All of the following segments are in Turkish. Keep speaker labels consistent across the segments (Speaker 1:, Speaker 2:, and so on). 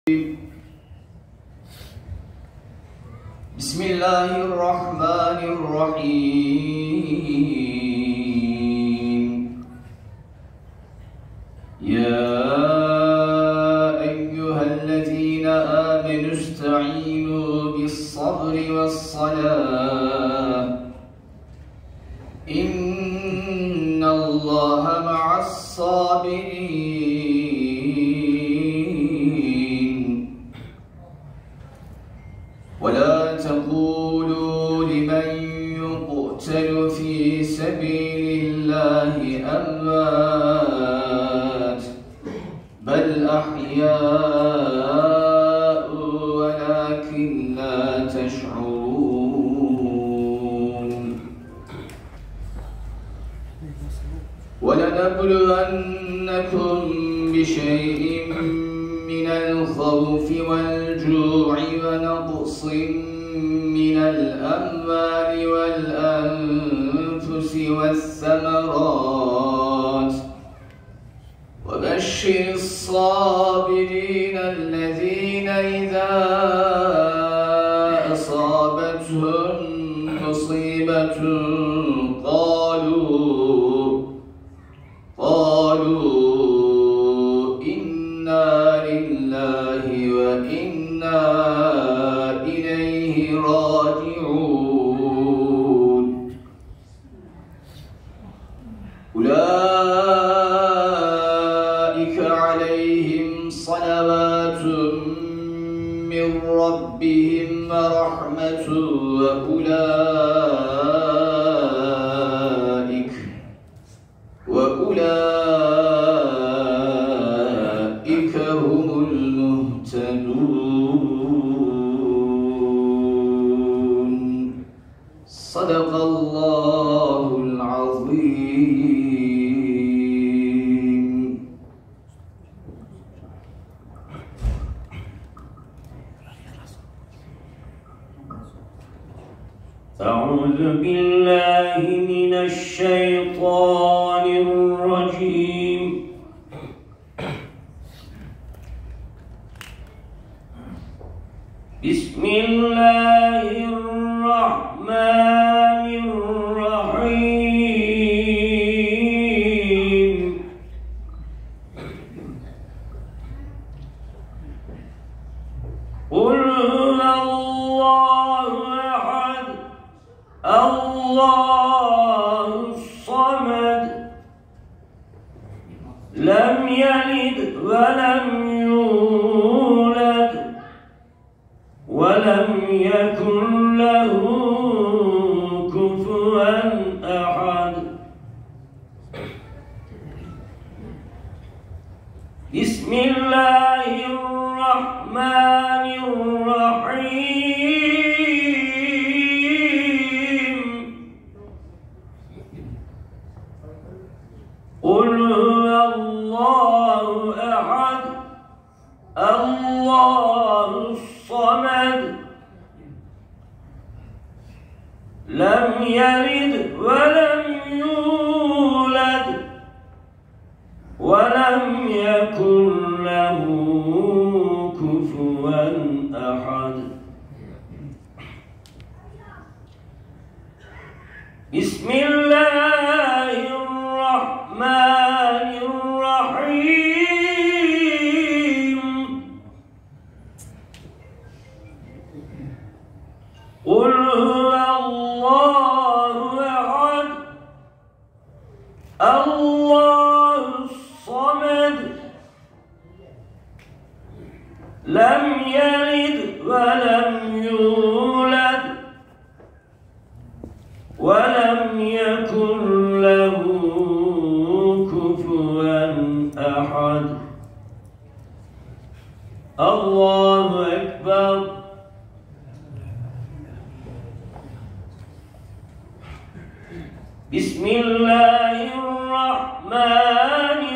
Speaker 1: بسم الله الرحمن الرحيم. يا أيها الذين آمنوا استعينوا بالصبر والصلاة إن الله مع الصابرين. ولا تقولوا لمن يقتل في سبيل الله أموات بل أحياء ولكن لا تشعرون. ولنبلونكم بشيء من الخوف والجوع ونقص من الأموال والأنفس والثمرات وبشر الصابرين الذين إذا أصابتهم مصيبة قالوا إنا لله وإنا إليه راجعون. أولئك عليهم صلوات من ربهم ورحمة وأولئك هم المهتدون. صدق الله العظيم.
Speaker 2: أعوذ بالله من الشيطان الرجيم. بسم الله الرحمن الرحيم. قل هو الله أحد الله الصمد لم يلد ولم يولد ولم يكن له كفوا أحد. بسم الله الرحمن الرحيم. قل هو الله أحد الله الصمد لم يلد ولم يولد ولم يكن له كفوا أحد. بسم الله الرحمن الرحيم. قل هو الله أحد الله الصمد لم يلد ولم يولد ولم يكن له كفوا أحد. الله أكبر. بسم الله الرحمن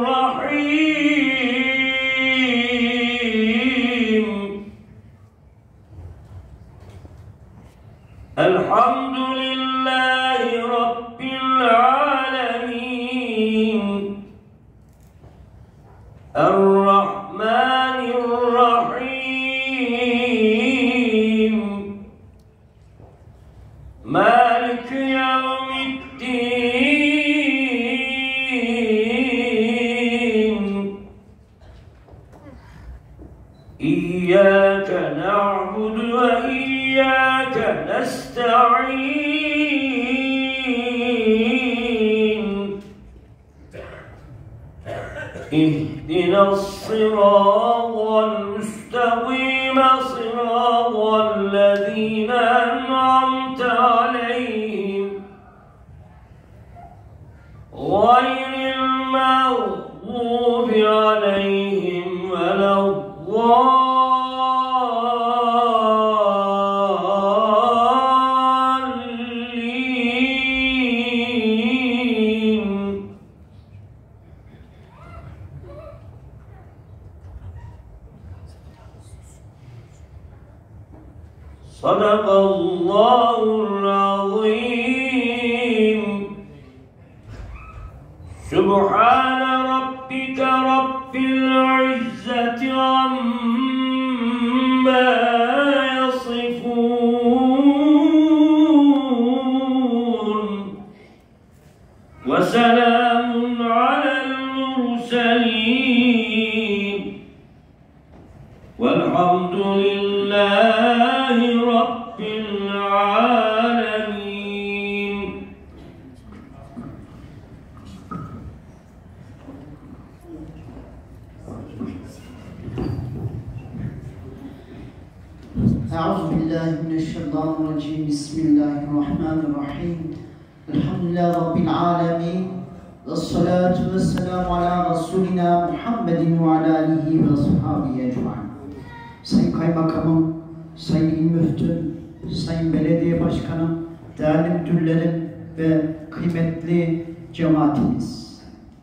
Speaker 2: الرحيم. الحمد لله رب العالمين الرحمن الرحيم إياك نعبد وإياك نستعين اهدنا الصراط المستقيم صراط الذين أنعمت عليهم غير المغضوب عليهم ولا الضالين. صدق الله العظيم. سبحان ربك رب العزة عما يصفون وسلام على المرسلين والحمد لله رب العالمين.
Speaker 3: أعوذ بالله من الشيطان الرجيم. بسم الله الرحمن الرحيم. الحمد لله رب العالمين. والصلاة والسلام على رسولنا Muhammed ve ala alihi ve ashabihi ecmaîn. Sayın Kaymakamım, Sayın İl Müftüm, Sayın Belediye Başkanım, değerli müdürlerim ve kıymetli cemaatimiz.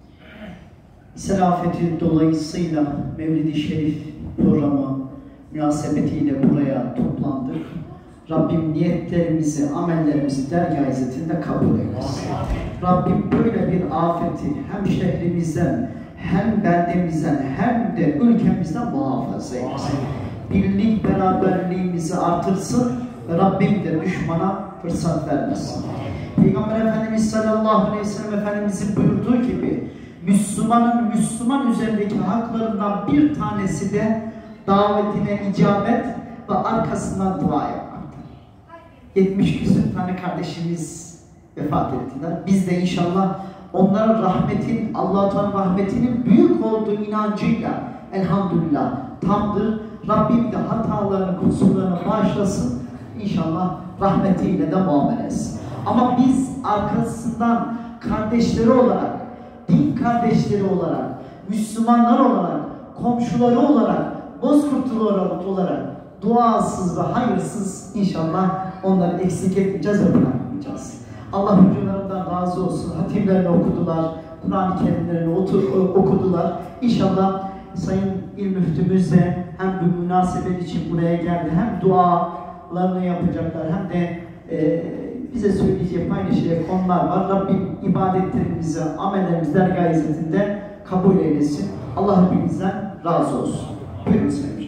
Speaker 3: İsrafeti dolayısıyla Mevlid-i Şerif programı münasebetiyle buraya toplandık. Rabbim niyetlerimizi, amellerimizi dergâh izzetinde kabul eylesin. Rabbim böyle bir afeti hem şehrimizden, hem beldemizden, hem de ülkemizden muhafaza eylesin. Birlik, beraberliğimizi artırsın ve Rabbim de düşmana fırsat vermesin. Peygamber Efendimiz sallallahu aleyhi ve sellem Efendimizin buyurduğu gibi Müslümanın Müslüman üzerindeki haklarından bir tanesi de davetine icabet ve arkasından dua yapmaktır. 70 küsur tane kardeşimiz vefat ettiler. Biz de inşallah onların rahmetin, Allah-u Teala rahmetinin büyük olduğu inancıyla elhamdülillah tamdır. Rabbim de hatalarını, kusurlarını bağışlasın. İnşallah rahmetiyle de muamele etsin. Ama biz arkasından kardeşleri olarak, din kardeşleri olarak, Müslümanlar olarak, komşuları olarak, bozkurtlular olarak duasız ve hayırsız inşallah onları eksik etmeyeceğiz ve bırakmayacağız. Allah hocalarından razı olsun. Hatimlerini okudular, Kur'an-ı Kerimlerini okudular. İnşallah Sayın İl Müftümüz de hem bu münasebet için buraya geldi, hem dualarını yapacaklar, hem de bize söyleyeceği, paylaşacağı konular var. Rabbim ibadetlerimizi, amellerimizi dergâh izzetinde kabul eylesin. Allah hepimizden razı olsun. Buyurun Sayın.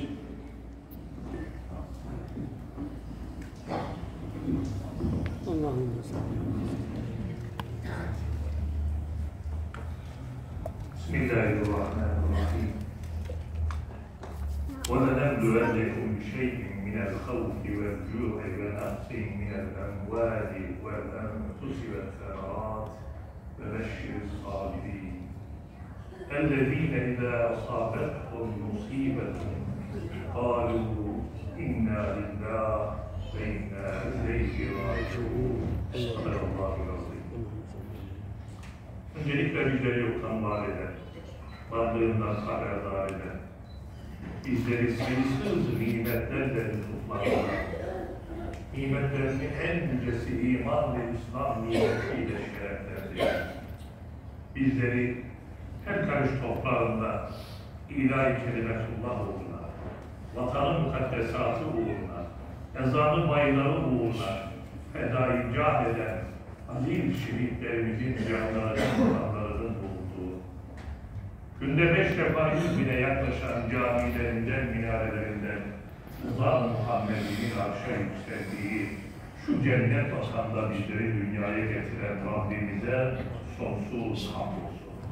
Speaker 4: Bismillahirrahmanirrahim. وَلَنَبْلُوَنَّكُمْ بِشَيْءٍ مِنَ الْخَوْفِ وَالْجُوعِ وَنَقْصٍ مِنَ الْأَمْوَالِ وَالْأَنفُسِ وَالثَّمَرَاتِ وَبَشِّرِ الصَّابِرِينَ الَّذِينَ إِذَا أَصَابَتْهُمْ مُصِيبَةٌ قَالُوا إِنَّا لِلَّهِ وَإِنَّا إِلَيْهِ رَاجِعُونَ. Sadakallahu'l azim. Öncelikle bizleri yoktan var eden, varlığından haberdar eden, bizleri sayısız nimetlerle lütuflarla, nimetlerini en yücesi iman ve İslam nimetiyle şereflendirir. Bizleri her karış toprağında ilahi kelimetullah uğruna, vatanın mukaddesatı uğruna, ezanı bayıları uğruna feda-i can eden azim şehitlerimizin canlarının bulunduğu, günde 5 defa 100 bine yaklaşan camilerinden, minarelerinden Rıza-ı Muhammed'in arşa yükseldiği şu cennet vatanda bizleri dünyaya getiren Rabbimize sonsuz hamdolsun.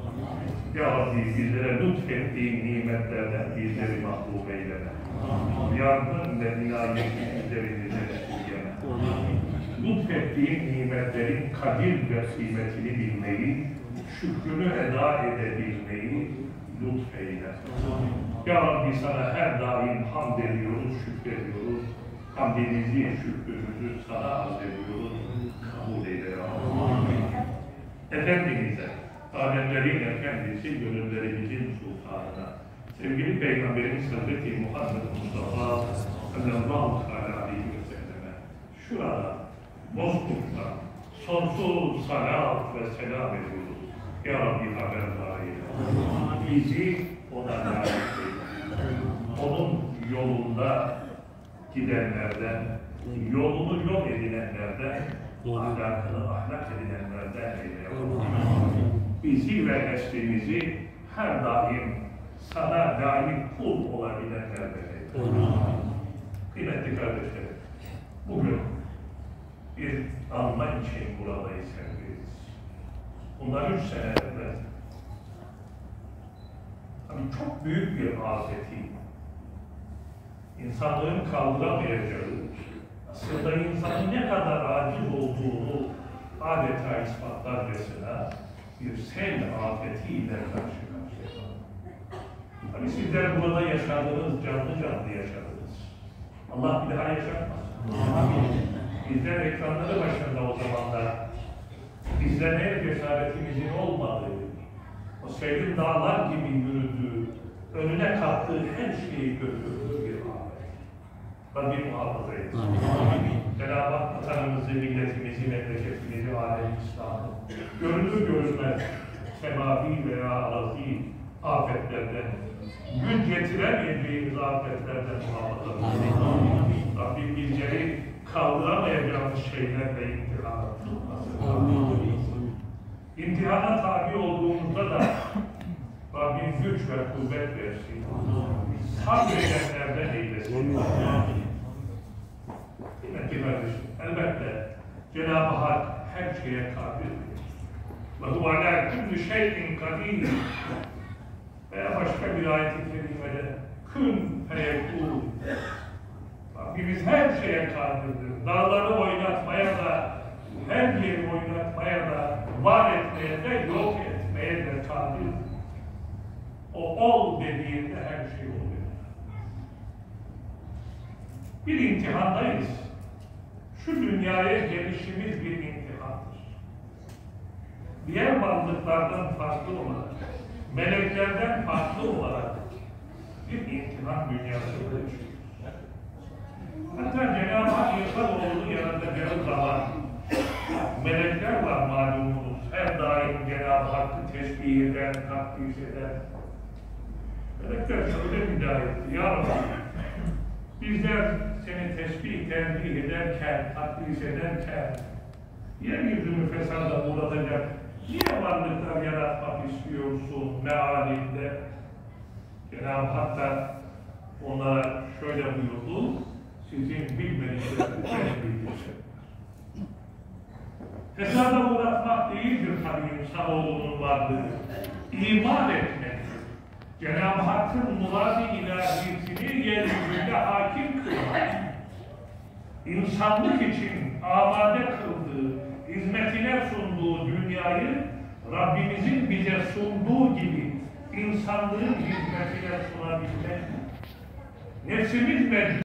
Speaker 4: Ya Rabbi bizlere lütfettiğin nimetlerden bizleri mahrum eyleme. Yardım ve inayetlerimize esirgeme. Lütfettiğin nimetlerin kadir ve kıymetini bilmeyi, şükrünü eda edebilmeyi lütfeyle. Ya Rabbi sana her daim hamd ediyoruz, şükrediyoruz. Hamdimizi, şükrümüzü sana arz ediyoruz. Kabul eyle ya Rabbi. Efendimiz'e, alemlerin efendisi, gönüllerimizin sultanına, sevgili Peygamberimiz Hazreti Muhammed Mustafa sallallahu aleyhi ve selleme şurada Bozkurt'ta sonsuz salat ve selam ediyoruz. Ya Rabbi haberdar eyle. Bizi ona layık eyle. Onun yolunda gidenlerden, yolunu yol edinenlerden, ahlakını ahlak edinenlerden eyle. Bizi ve neslimizi her daim sana layık kul olabilenlerden eyle. Kıymetli kardeşlerim, bugün bir anma için buradayız hepimiz. Bunlar 3 sene evvel çok büyük bir afeti, insanlığın kaldıramayacağı, aslında insanın ne kadar aciz olduğunu adeta ispatlarcasına bir sel afetiyle karşı karşıya. Tabii sizler burada yaşadınız, canlı canlı yaşadınız. Allah bir daha yaşatmasın. Bizler ekranları başında o zamanlar izlemeye cesaretimizin olmadığı, o selin dağlar gibi yürüdüğü, önüne kattığı her şeyi götürdüğü bir afet. Rabbim muhafaza etsin. Cenab-ı Hak vatanımızı, milletimizi, memleketimizi, alem İslam'ı görünür görünmez semavi veya arazi afetlerden, güç getiremeyeceğimiz afetlerden muhafaza etsin. Rabbim bizleri kaldıramayacağımız şeylerle imtihana tutmasın. İmtihana tabi olduğumuzda da Rabbim güç ve kuvvet versin. Sabredenlerden eylesin. Kıymetli kardeşim, elbette Cenab-ı Hak her şeye kadirdir. Ve huve alâ kulli şeyin kadir. Veya başka bir ayet-i kerimede kün feyekûn. Rabbimiz her şeye kadirdir. Dağları oynatmaya da, her yeri oynatmaya da, var etmeye de, yok etmeye de kadir. O ol dediğinde her şey oluyor. Bir imtihandayız. Şu dünyaya gelişimiz bir imtihandır. Diğer varlıklardan farklı olarak, meleklerden farklı olarak bir imtihan dünyasında yaşıyoruz. Hatta Cenab-ı Hak insanoğlunu yaratacağı zaman melekler var malumunuz. Her daim Cenab-ı Hakk'ı tesbih eder, takdis eder. Melekler şöyle müdahale etti. Ya Rabbi, bizler seni tesbih, tenzih ederken, takdis ederken yeryüzünü fesada uğratacak niye varlıklar yaratmak istiyorsun mealinde? Cenab-ı Hak da onlara şöyle buyurdu. Sizin bilmediklerinizi bildirsin. Fesada uğratmak değildir tabii insanoğlunun varlığı. İman etmektir. Cenab-ı Hakk'ın murad-ı ilahisini yeryüzünde hakim kılmak. İnsanlık için amade kıldığı, hizmetine sunduğu dünyayı Rabbimizin bize sunduğu gibi insanlığın hizmetine sunabilmek. Nefsimiz mecbur.